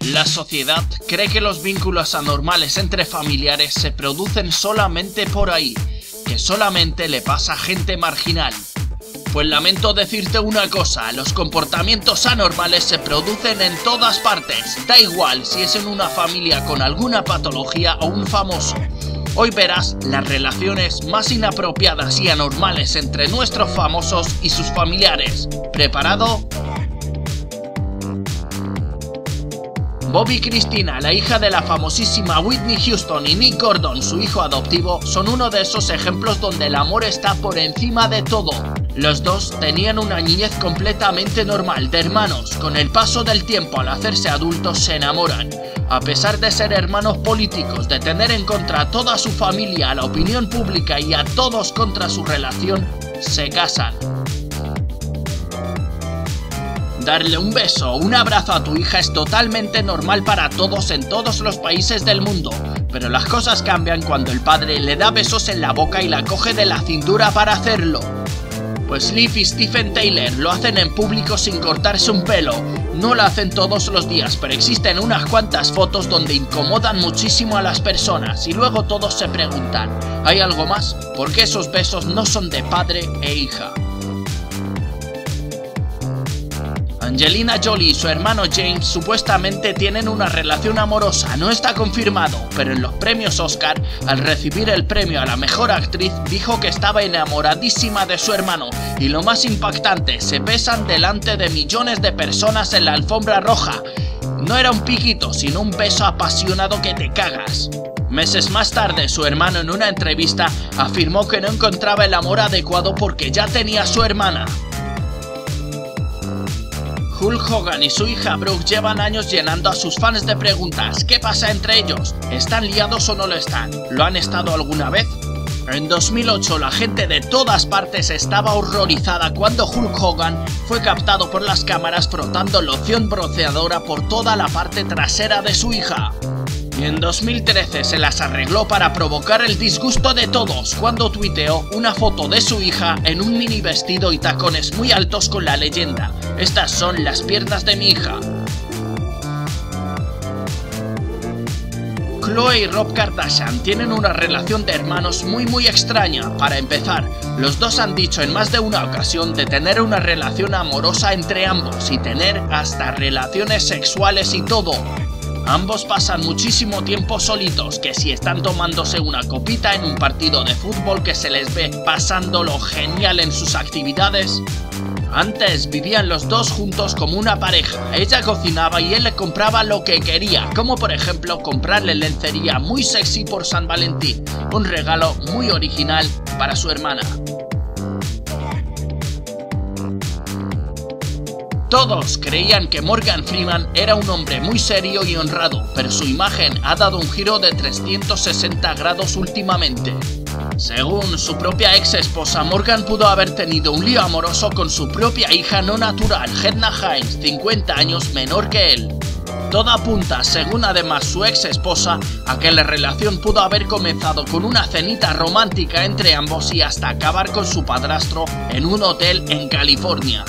La sociedad cree que los vínculos anormales entre familiares se producen solamente por ahí, que solamente le pasa a gente marginal. Pues lamento decirte una cosa, los comportamientos anormales se producen en todas partes, da igual si es en una familia con alguna patología o un famoso. Hoy verás las relaciones más inapropiadas y anormales entre nuestros famosos y sus familiares. ¿Preparado? Bobbi Kristina, la hija de la famosísima Whitney Houston, y Nick Gordon, su hijo adoptivo, son uno de esos ejemplos donde el amor está por encima de todo. Los dos tenían una niñez completamente normal, de hermanos. Con el paso del tiempo, al hacerse adultos, se enamoran. A pesar de ser hermanos políticos, de tener en contra a toda su familia, a la opinión pública y a todos contra su relación, se casan. Darle un beso o un abrazo a tu hija es totalmente normal para todos en todos los países del mundo, pero las cosas cambian cuando el padre le da besos en la boca y la coge de la cintura para hacerlo. Pues Liv y Steven Tyler lo hacen en público sin cortarse un pelo. No lo hacen todos los días, pero existen unas cuantas fotos donde incomodan muchísimo a las personas y luego todos se preguntan, ¿hay algo más? ¿Por qué esos besos no son de padre e hija? Angelina Jolie y su hermano James supuestamente tienen una relación amorosa, no está confirmado, pero en los premios Oscar, al recibir el premio a la mejor actriz, dijo que estaba enamoradísima de su hermano, y lo más impactante, se besan delante de millones de personas en la alfombra roja. No era un piquito, sino un beso apasionado que te cagas. Meses más tarde, su hermano en una entrevista afirmó que no encontraba el amor adecuado porque ya tenía a su hermana. Hulk Hogan y su hija Brooke llevan años llenando a sus fans de preguntas. ¿Qué pasa entre ellos? ¿Están liados o no lo están? ¿Lo han estado alguna vez? En 2008 la gente de todas partes estaba horrorizada cuando Hulk Hogan fue captado por las cámaras frotando loción bronceadora por toda la parte trasera de su hija. Y en 2013 se las arregló para provocar el disgusto de todos cuando tuiteó una foto de su hija en un mini vestido y tacones muy altos con la leyenda: "Estas son las piernas de mi hija". Khloe y Rob Kardashian tienen una relación de hermanos muy extraña. Para empezar, los dos han dicho en más de una ocasión de tener una relación amorosa entre ambos y tener hasta relaciones sexuales y todo. Ambos pasan muchísimo tiempo solitos, que si están tomándose una copita en un partido de fútbol, que se les ve pasándolo genial en sus actividades. Antes vivían los dos juntos como una pareja, ella cocinaba y él le compraba lo que quería, como por ejemplo comprarle lencería muy sexy por San Valentín, un regalo muy original para su hermana. Todos creían que Morgan Freeman era un hombre muy serio y honrado, pero su imagen ha dado un giro de 360 grados últimamente. Según su propia ex esposa, Morgan pudo haber tenido un lío amoroso con su propia hija no natural, Hedda Hines, 50 años menor que él. Todo apunta, según además su ex esposa, a que la relación pudo haber comenzado con una cenita romántica entre ambos y hasta acabar con su padrastro en un hotel en California.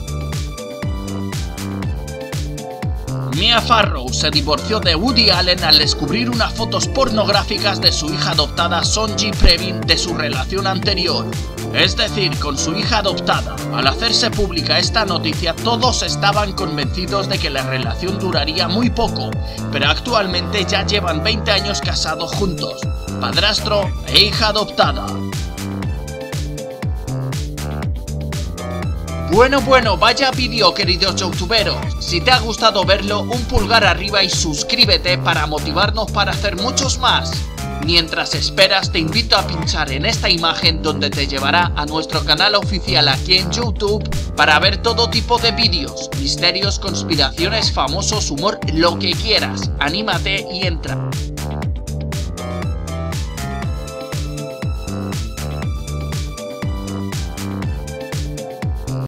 Mia Farrow se divorció de Woody Allen al descubrir unas fotos pornográficas de su hija adoptada Sonji Previn de su relación anterior. Es decir, con su hija adoptada. Al hacerse pública esta noticia, todos estaban convencidos de que la relación duraría muy poco, pero actualmente ya llevan 20 años casados juntos, padrastro e hija adoptada. Bueno, vaya vídeo, queridos youtuberos. Si te ha gustado verlo, un pulgar arriba y suscríbete para motivarnos para hacer muchos más. Mientras esperas, te invito a pinchar en esta imagen donde te llevará a nuestro canal oficial aquí en YouTube para ver todo tipo de vídeos, misterios, conspiraciones, famosos, humor, lo que quieras. Anímate y entra.